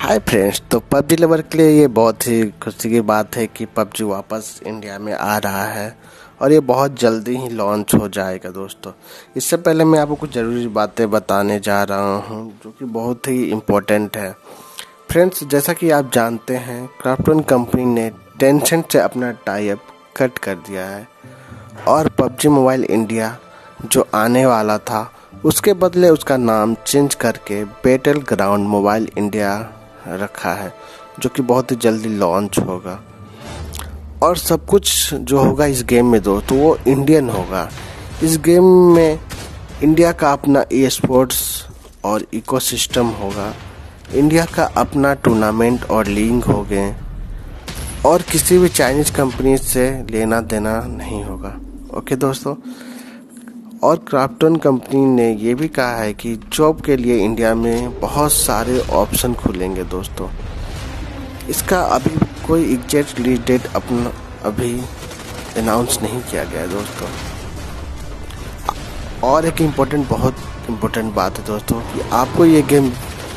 हाय friends, तो PUBG lover के लिए ये बहुत ही खुशी की बात है कि पबजी वापस इंडिया में आ रहा है और ये बहुत जल्दी ही लॉन्च हो जाएगा दोस्तों। इससे पहले मैं आपको कुछ ज़रूरी बातें बताने जा रहा हूँ जो कि बहुत ही इम्पोर्टेंट है। फ्रेंड्स, जैसा कि आप जानते हैं, क्राफ्टन कंपनी ने टेंसेंट से अपना टाई अप कट कर दिया है और पबजी मोबाइल इंडिया जो आने वाला था उसके बदले उसका नाम चेंज करके बैटल ग्राउंड मोबाइल इंडिया रखा है, जो कि बहुत ही जल्दी लॉन्च होगा। और सब कुछ जो होगा इस गेम में दोस्तों वो इंडियन होगा। इस गेम में इंडिया का अपना ई स्पोर्ट्स और इकोसिस्टम होगा, इंडिया का अपना टूर्नामेंट और लीग होंगे और किसी भी चाइनीज कंपनी से लेना देना नहीं होगा। ओके दोस्तों, और क्राफ्टन कंपनी ने ये भी कहा है कि जॉब के लिए इंडिया में बहुत सारे ऑप्शन खुलेंगे दोस्तों। इसका अभी कोई एग्जैक्ट रिलीज डेट अपना अभी अनाउंस नहीं किया गया है दोस्तों। और एक बहुत इम्पोर्टेंट बात है दोस्तों कि आपको ये गेम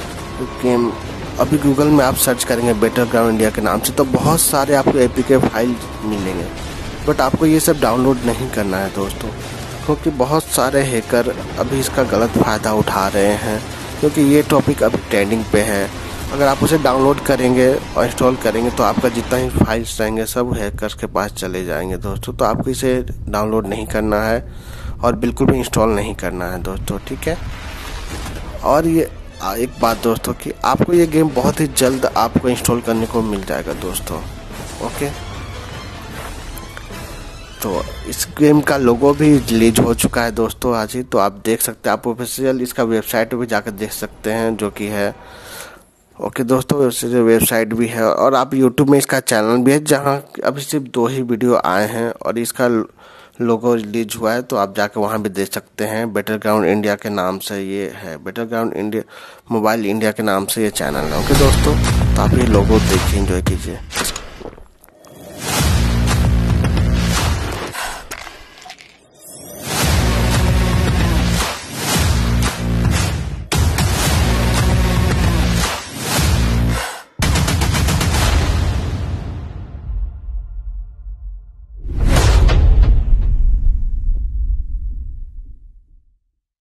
अभी गूगल में आप सर्च करेंगे बैटल ग्राउंड इंडिया के नाम से तो बहुत सारे आपको एपीके फाइल मिलेंगे, बट आपको ये सब डाउनलोड नहीं करना है दोस्तों, क्योंकि बहुत सारे हैकर अभी इसका गलत फ़ायदा उठा रहे हैं। क्योंकि ये टॉपिक अभी ट्रेंडिंग पे है। अगर आप उसे डाउनलोड करेंगे और इंस्टॉल करेंगे तो आपका जितना ही फाइल्स रहेंगे सब हैकर्स के पास चले जाएंगे दोस्तों। तो आपको इसे डाउनलोड नहीं करना है और बिल्कुल भी इंस्टॉल नहीं करना है दोस्तों, ठीक है। और ये एक बात दोस्तों कि आपको ये गेम बहुत ही जल्द आपको इंस्टॉल करने को मिल जाएगा दोस्तों। ओके, तो इस गेम का लोगो भी रिलीज हो चुका है दोस्तों आज ही, तो आप देख सकते हैं। आप ऑफिशियल इसका वेबसाइट भी जाकर देख सकते हैं जो कि है। ओके दोस्तों, वेबसाइट भी है और आप यूट्यूब में इसका चैनल भी है जहां अभी सिर्फ 2 ही वीडियो आए हैं और इसका लोगो रिलीज हुआ है, तो आप जाकर वहां भी देख सकते हैं। बैटल ग्राउंड इंडिया के नाम से ये है, battle ground India mobile India के नाम से ये चैनल है। ओके दोस्तों, तो आप ये लोगो देखिए, एंजॉय कीजिए।